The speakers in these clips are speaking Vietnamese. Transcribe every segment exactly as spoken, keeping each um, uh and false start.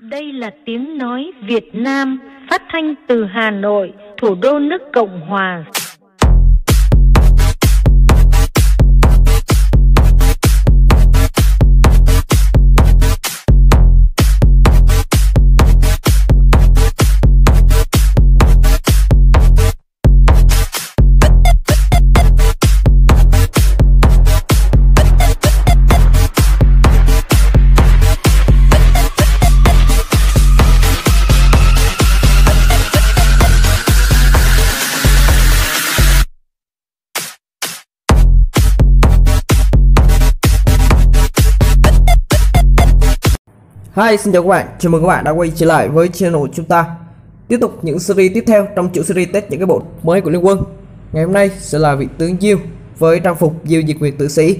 Đây là tiếng nói Việt Nam phát thanh từ Hà Nội, thủ đô nước Cộng hòa. Hi, xin chào các bạn, chào mừng các bạn đã quay trở lại với channel của chúng ta. Tiếp tục những series tiếp theo trong chuỗi series test những cái bộ mới của Liên Quân. Ngày hôm nay sẽ là vị tướng Diêu với trang phục Diêu Diệt Nguyệt Tử Sĩ.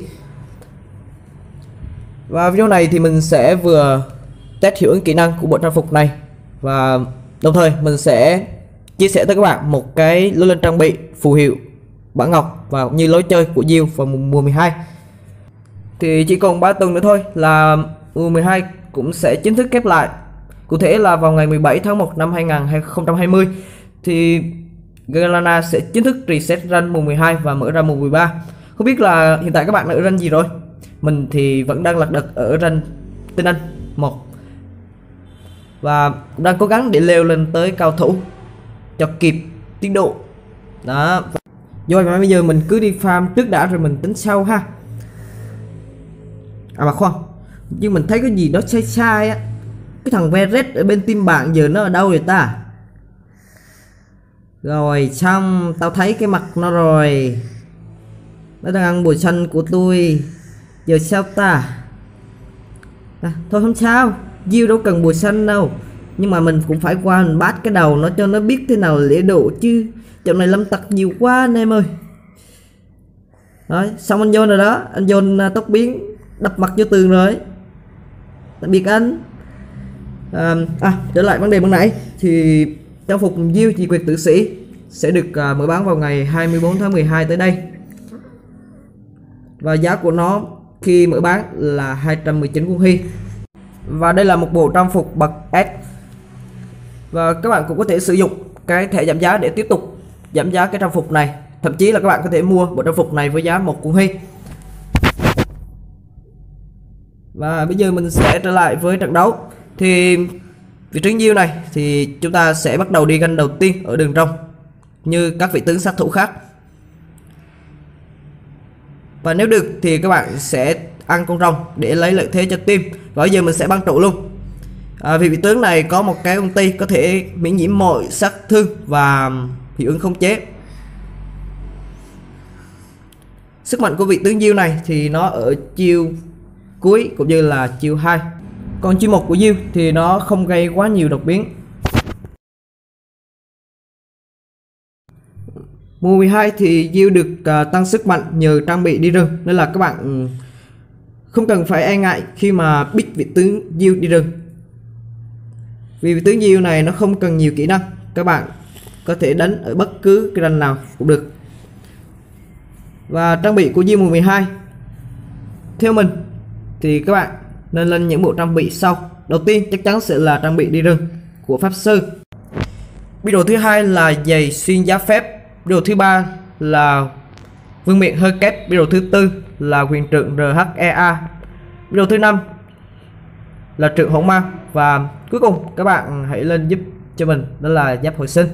Và video này thì mình sẽ vừa test hiệu ứng kỹ năng của bộ trang phục này, và đồng thời mình sẽ chia sẻ tới các bạn một cái lối lên trang bị, phù hiệu, bản ngọc và cũng như lối chơi của Diêu vào mùa mười hai. Thì chỉ còn ba tuần nữa thôi là mùa mười hai cũng sẽ chính thức khép lại. Cụ thể là vào ngày mười bảy tháng một năm hai nghìn không trăm hai mươi thì Galana sẽ chính thức reset rank mùa mười hai và mở ra mùa mười ba. Không biết là hiện tại các bạn ở rank gì rồi? Mình thì vẫn đang lật đật ở rank tinh anh một và cũng đang cố gắng để leo lên tới cao thủ cho kịp tiến độ. Đó. Rồi mà bây giờ mình cứ đi farm trước đã rồi mình tính sau ha. À mà khoan, nhưng mình thấy cái gì đó sai sai á. Cái thằng Veret ở bên team bạn giờ nó ở đâu rồi ta? Rồi xong, tao thấy cái mặt nó rồi. Nó đang ăn bùi xanh của tôi. Giờ sao ta? À, thôi không sao, Diêu đâu cần bùi xanh đâu. Nhưng mà mình cũng phải qua mình bắt cái đầu nó cho nó biết thế nào lễ độ chứ. Chỗ này lâm tặc nhiều quá anh em ơi. Rồi, xong anh John rồi đó. Anh John tóc biến đập mặt vô tường rồi. Tạm biệt anh. À, à trở lại vấn đề ban nãy thì trang phục Diêu Diệt Nguyệt Tử Sĩ sẽ được uh, mở bán vào ngày hai mươi tư tháng mười hai tới đây, và giá của nó khi mở bán là hai trăm mười chín won hy. Và đây là một bộ trang phục bậc S, và các bạn cũng có thể sử dụng cái thẻ giảm giá để tiếp tục giảm giá cái trang phục này. Thậm chí là các bạn có thể mua bộ trang phục này với giá một won hy. Và bây giờ mình sẽ trở lại với trận đấu. Thì vị tướng Diêu này thì chúng ta sẽ bắt đầu đi ganh đầu tiên ở đường trong như các vị tướng sát thủ khác. Và nếu được thì các bạn sẽ ăn con rồng để lấy lợi thế cho team. Và bây giờ mình sẽ băng trụ luôn. À, vì vị tướng này có một cái ulti có thể miễn nhiễm mọi sát thương và hiệu ứng khống chế. Sức mạnh của vị tướng Diêu này thì nó ở chiêu cuối cũng như là chiêu hai. Còn chiêu một của Diêu thì nó không gây quá nhiều đột biến. Mùa mười hai thì Diêu được uh, tăng sức mạnh nhờ trang bị đi rừng, nên là các bạn um, không cần phải e ngại khi mà pick vị tướng Diêu đi rừng. Vì vị tướng Diêu này nó không cần nhiều kỹ năng, các bạn có thể đánh ở bất cứ cái rank nào cũng được. Và trang bị của Diêu mùa mười hai theo mình thì các bạn nên lên những bộ trang bị sau. Đầu tiên chắc chắn sẽ là trang bị đi rừng của pháp sư. Video thứ hai là giày xuyên giáp phép. Video thứ ba là vương miện hơi kép. Video thứ tư là quyền trượng rờ hát e a. Video thứ năm là trượng hỗn mang. Và cuối cùng các bạn hãy lên giúp cho mình đó là giáp hồi sinh.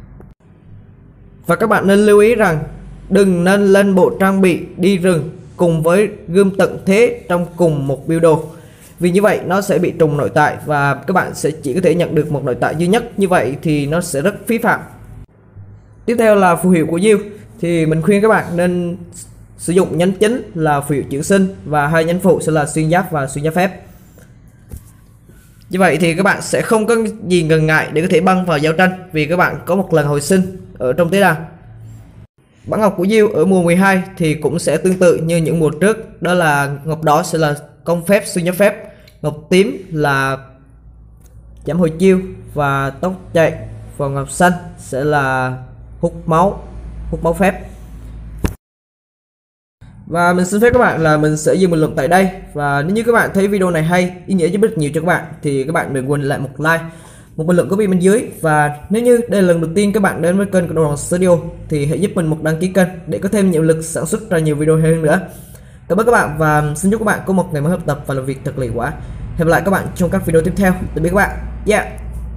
Và các bạn nên lưu ý rằng đừng nên lên bộ trang bị đi rừng cùng với gươm tận thế trong cùng một build đồ, vì như vậy nó sẽ bị trùng nội tại và các bạn sẽ chỉ có thể nhận được một nội tại duy nhất. Như vậy thì nó sẽ rất phí phạm. Tiếp theo là phù hiệu của Diêu, thì mình khuyên các bạn nên sử dụng nhánh chính là phù hiệu chuyển sinh và hai nhánh phụ sẽ là xuyên giáp và xuyên giáp phép. Như vậy thì các bạn sẽ không có gì ngần ngại để có thể băng vào giao tranh, vì các bạn có một lần hồi sinh ở trong tế đàn. Bản ngọc của Diêu ở mùa mười hai thì cũng sẽ tương tự như những mùa trước, đó là ngọc đỏ sẽ là công phép xuyên giáp phép, ngọc tím là giảm hồi chiêu và tốc chạy, và ngọc xanh sẽ là hút máu hút máu phép. Và mình xin phép các bạn là mình sẽ dừng bình luận tại đây. Và nếu như các bạn thấy video này hay, ý nghĩa giúp ích nhiều cho các bạn thì các bạn đừng quên lại một like, một bình luận của video bên dưới. Và nếu như đây là lần đầu tiên các bạn đến với kênh của Đồ Hoàng Studio thì hãy giúp mình một đăng ký kênh để có thêm nhiều lực sản xuất ra nhiều video hay hơn nữa. Cảm ơn các bạn và xin chúc các bạn có một ngày mới học tập và làm việc thật hiệu quả. Hẹn gặp lại các bạn trong các video tiếp theo. Tạm biệt các bạn. Yeah.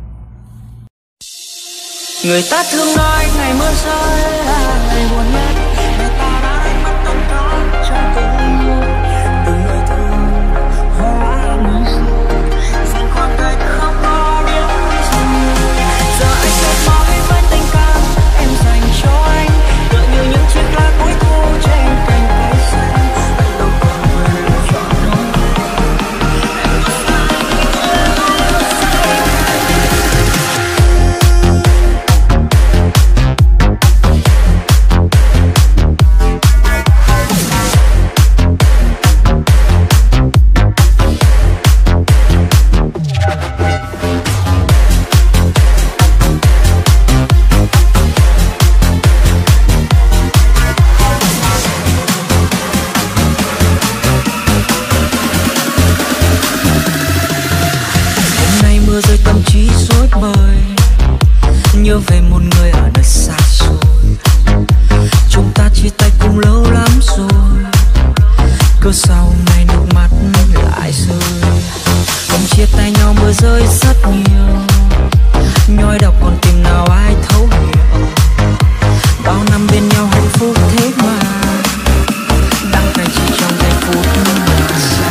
Người ta thường nói ngày mưa rơi là ngày buồn nhất, người ta đã đánh mất tất cả trong cơn mưa. Từ người thương hóa người xưa, dần khoảng cách không có điểm dừng. Giờ anh mệt mỏi với tình cảm em dành cho anh, tựa như những chiếc lá cuối thu trên cành cây xanh. Anh đâu còn quyền lựa chọn đâu. Em có sai rơi tâm trí rối bời, nhớ về một người ở nơi xa xôi. Chúng ta chia tay cũng lâu lắm rồi, cớ sao nay nước mắt lại rơi. Hôm chia tay nhau mưa rơi rất nhiều, nhói đau còn tìm nào ai thấu hiểu. Bao năm bên nhau hạnh phúc thế mà đắng cay chỉ trong giây phút mà xa.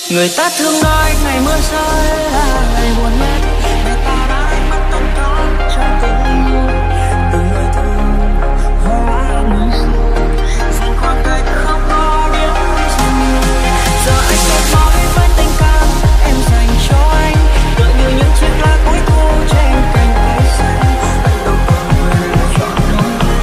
Người ta thường nói ngày mưa rơi là ngày buồn nhất, người ta đã đánh mất tất cả trong tình yêu. Từ người thương hóa người xưa, dành khoảng cách không có điểm dừng. Giờ anh mệt mỏi với tình cảm em dành cho anh, tựa như những chiếc lá cuối thu trên cành cây xanh. Anh đâu còn quyền lựa chọn đâu.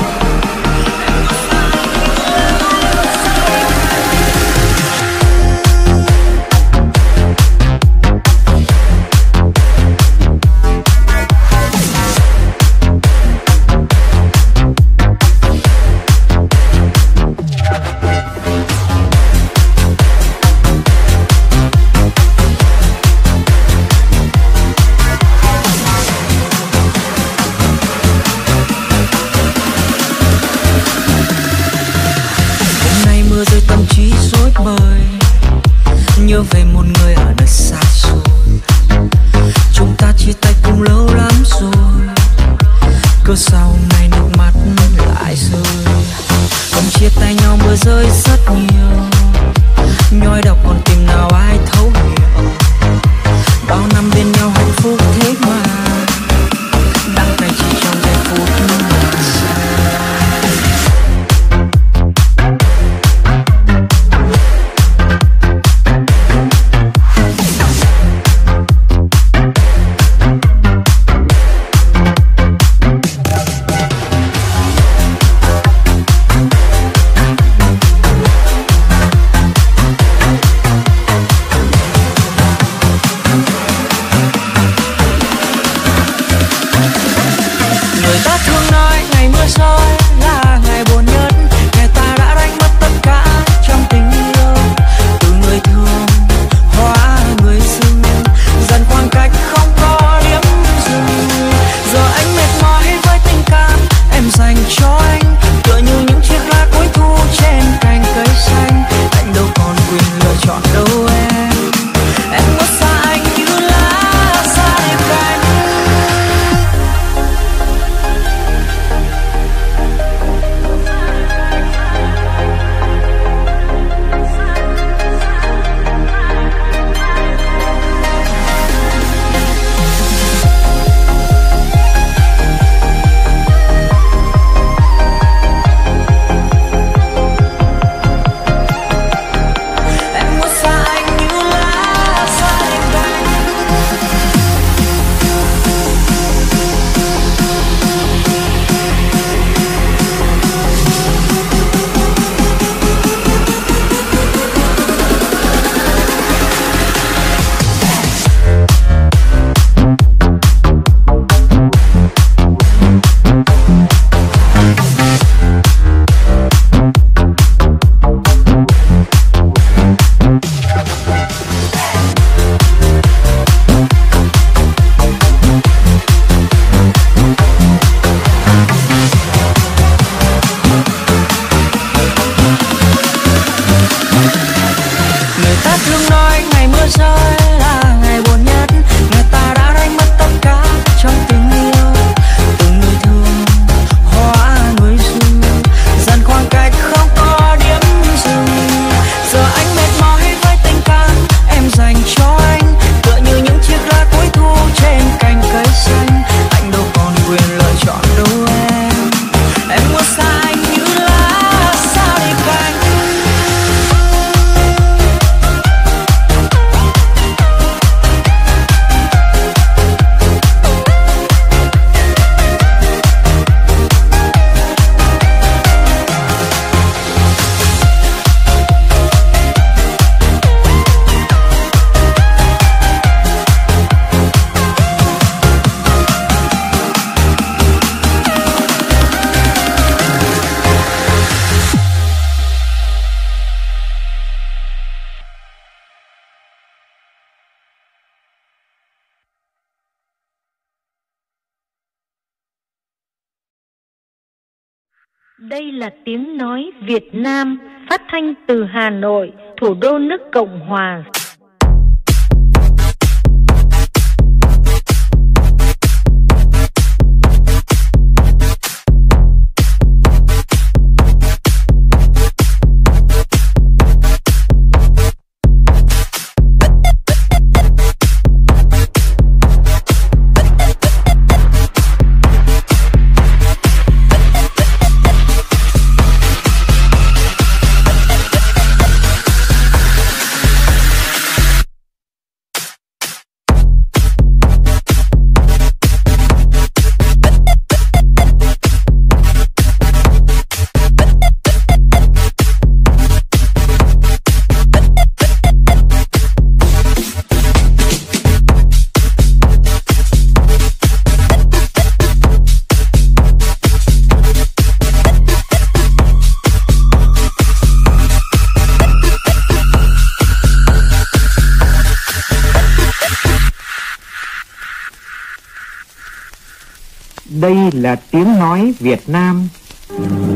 Nhớ về một người ở nơi xa xôi, chúng ta chia tay cũng lâu lắm rồi, cớ sao nay nước mắt lại rơi. Hôm chia tay nhau mưa rơi rất nhiều, nhói đau còn tìm nào ai thấu hiểu. Bao năm bên nhau hạnh phúc thế mà đắng cay chỉ trong giây phút mà xa. Đây là tiếng nói Việt Nam phát thanh từ Hà Nội, thủ đô nước Cộng hòa. Đây là tiếng nói Việt Nam.